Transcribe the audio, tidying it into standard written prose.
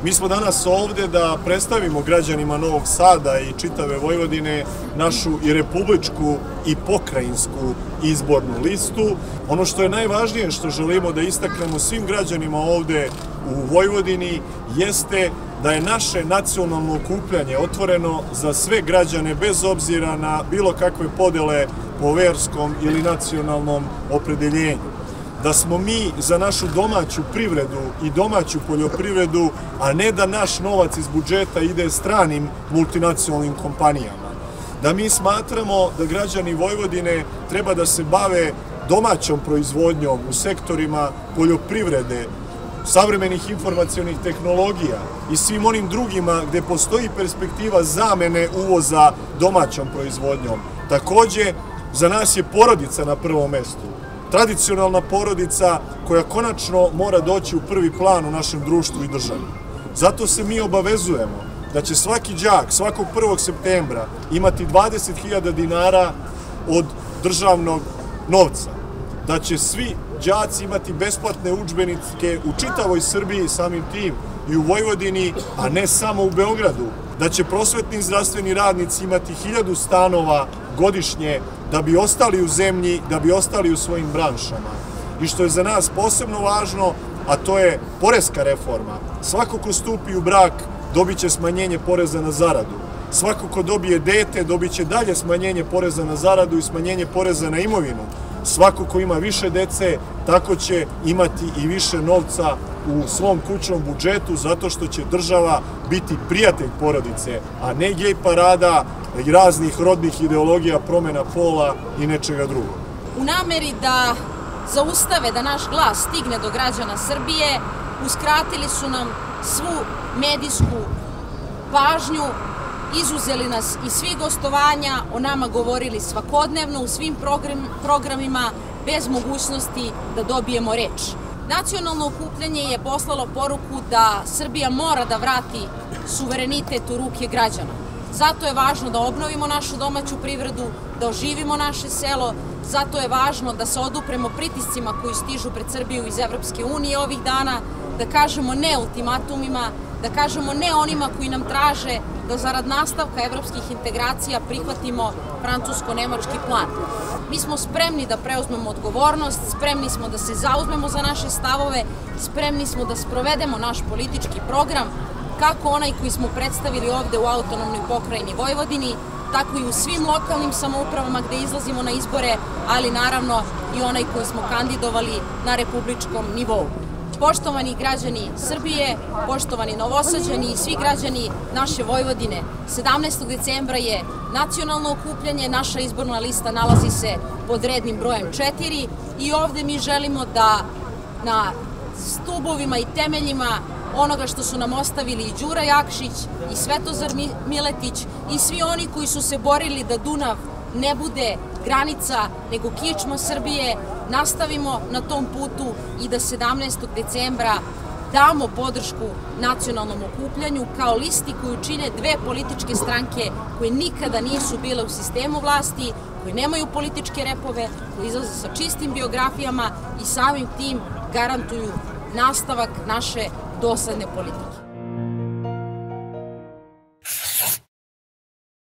Mi smo danas ovde da predstavimo građanima Novog Sada i čitave Vojvodine našu i republičku i pokrajinsku izbornu listu. Ono što je najvažnije što želimo da istaknemo svim građanima ovde u Vojvodini jeste da je naše nacionalno okupljanje otvoreno za sve građane bez obzira na bilo kakve podele po verskom ili nacionalnom opredeljenju. Da smo mi za našu domaću privredu i domaću poljoprivredu, a ne da naš novac iz budžeta ide stranim multinacionalnim kompanijama. Da mi smatramo da građani Vojvodine treba da se bave domaćom proizvodnjom u sektorima poljoprivrede, savremenih informacionih tehnologija i svim onim drugima gde postoji perspektiva zamene uvoza domaćom proizvodnjom. Takođe, za nas je porodica na prvom mestu. Tradicionalna porodica koja konačno mora doći u prvi plan u našem društvu i državi. Zato se mi obavezujemo da će svaki đak svakog 1. septembra imati 20.000 dinara od državnog novca. Da će svi đaci imati besplatne udžbenike u čitavoj Srbiji, samim tim i u Vojvodini, a ne samo u Beogradu. Da će prosvetni i zdravstveni radnici imati 1000 stanova godišnje da bi ostali u zemlji, da bi ostali u svojim branšama. I što je za nas posebno važno, a to je poreska reforma. Svako ko stupi u brak dobit će smanjenje poreza na zaradu. Svako ko dobije dete dobit će dalje smanjenje poreza na zaradu i smanjenje poreza na imovinu. Svako ko ima više dece, tako će imati i više novca u svom kućnom budžetu, zato što će država biti prijatelj porodice, a ne gej parada i raznih rodnih ideologija, promena pola i nečega drugog. U nameri da zaustave da naš glas stigne do građana Srbije, uskratili su nam svu medijsku pažnju, izuzeli nas iz svih gostovanja, o nama govorili svakodnevno u svim programima bez mogućnosti da dobijemo reč. Nacionalno okupljanje je poslalo poruku da Srbija mora da vrati suverenitet u ruke građana. Zato je važno da obnovimo našu domaću privredu, da oživimo naše selo, zato je važno da se odupremo pritiscima koji stižu pred Srbiju iz Evropske unije ovih dana, da kažemo ne ultimatumima, da kažemo ne onima koji nam traže da zarad nastavka evropskih integracija prihvatimo francusko-nemački plan. Mi smo spremni da preuzmemo odgovornost, spremni smo da se zauzmemo za naše stavove, spremni smo da sprovedemo naš politički program, kako onaj koji smo predstavili ovde u autonomnoj pokrajini Vojvodini, tako i u svim lokalnim samoupravama gde izlazimo na izbore, ali naravno i onaj koji smo kandidovali na republičkom nivou. Poštovani građani Srbije, poštovani Novosađani i svi građani naše Vojvodine, 17. decembra je nacionalno okupljanje, naša izborna lista nalazi se pod rednim brojem 4 i ovde mi želimo da na stubovima i temeljima onoga što su nam ostavili i Đura Jakšić i Svetozar Miletić i svi oni koji su se borili da Dunav ne bude granica nego kičma Srbije, nastavimo na tom putu i da 17. decembra damo podršku nacionalnom okupljanju kao listi koju čine dve političke stranke koje nikada nisu bile u sistemu vlasti, koje nemaju političke repove, koje izlaze sa čistim biografijama i samim tim garantuju nastavak naše dosadne politike.